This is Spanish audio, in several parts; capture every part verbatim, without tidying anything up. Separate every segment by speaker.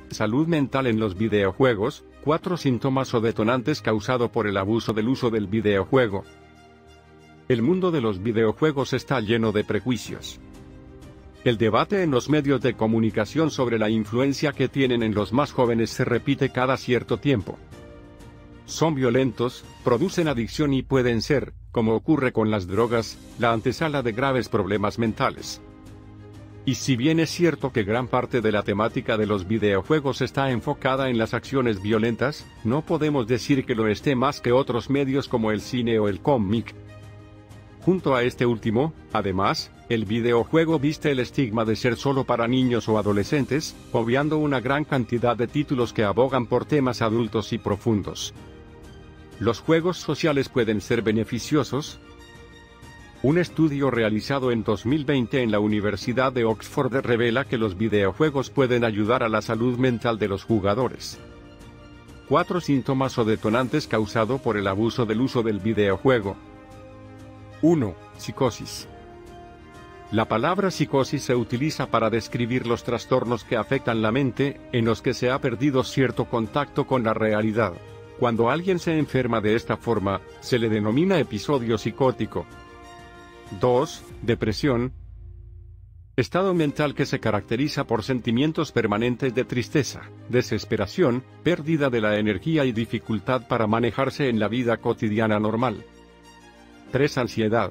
Speaker 1: Salud mental en los videojuegos, cuatro síntomas o detonantes causados por el abuso del uso del videojuego. El mundo de los videojuegos está lleno de prejuicios. El debate en los medios de comunicación sobre la influencia que tienen en los más jóvenes se repite cada cierto tiempo. Son violentos, producen adicción y pueden ser, como ocurre con las drogas, la antesala de graves problemas mentales. Y si bien es cierto que gran parte de la temática de los videojuegos está enfocada en las acciones violentas, no podemos decir que lo esté más que otros medios como el cine o el cómic. Junto a este último, además, el videojuego viste el estigma de ser solo para niños o adolescentes, obviando una gran cantidad de títulos que abogan por temas adultos y profundos. ¿Los juegos sociales pueden ser beneficiosos? Un estudio realizado en dos mil veinte en la Universidad de Oxford revela que los videojuegos pueden ayudar a la salud mental de los jugadores. Cuatro síntomas o detonantes causados por el abuso del uso del videojuego. uno. Psicosis. La palabra psicosis se utiliza para describir los trastornos que afectan la mente, en los que se ha perdido cierto contacto con la realidad. Cuando alguien se enferma de esta forma, se le denomina episodio psicótico. dos. Depresión. Estado mental que se caracteriza por sentimientos permanentes de tristeza, desesperación, pérdida de la energía y dificultad para manejarse en la vida cotidiana normal. tres. Ansiedad.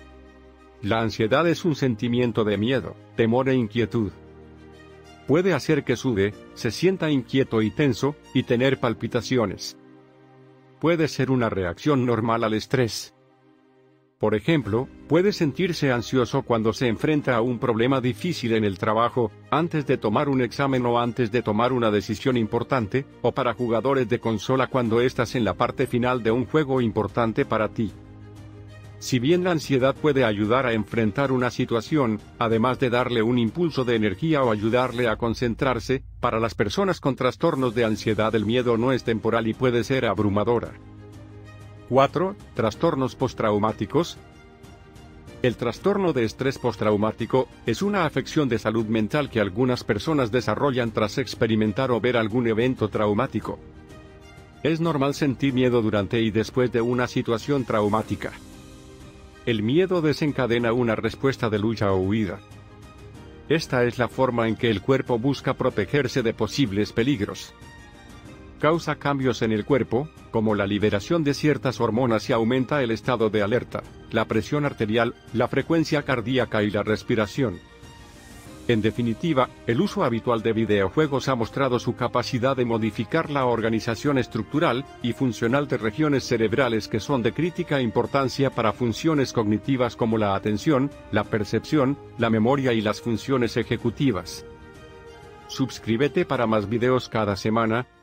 Speaker 1: La ansiedad es un sentimiento de miedo, temor e inquietud. Puede hacer que sude, se sienta inquieto y tenso, y tener palpitaciones. Puede ser una reacción normal al estrés. Por ejemplo, puede sentirse ansioso cuando se enfrenta a un problema difícil en el trabajo, antes de tomar un examen o antes de tomar una decisión importante, o para jugadores de consola cuando estás en la parte final de un juego importante para ti. Si bien la ansiedad puede ayudar a enfrentar una situación, además de darle un impulso de energía o ayudarle a concentrarse, para las personas con trastornos de ansiedad el miedo no es temporal y puede ser abrumadora. cuatro. Trastornos postraumáticos. El trastorno de estrés postraumático es una afección de salud mental que algunas personas desarrollan tras experimentar o ver algún evento traumático. Es normal sentir miedo durante y después de una situación traumática. El miedo desencadena una respuesta de lucha o huida. Esta es la forma en que el cuerpo busca protegerse de posibles peligros. Causa cambios en el cuerpo, como la liberación de ciertas hormonas y aumenta el estado de alerta, la presión arterial, la frecuencia cardíaca y la respiración. En definitiva, el uso habitual de videojuegos ha mostrado su capacidad de modificar la organización estructural y funcional de regiones cerebrales que son de crítica importancia para funciones cognitivas como la atención, la percepción, la memoria y las funciones ejecutivas. Suscríbete para más videos cada semana.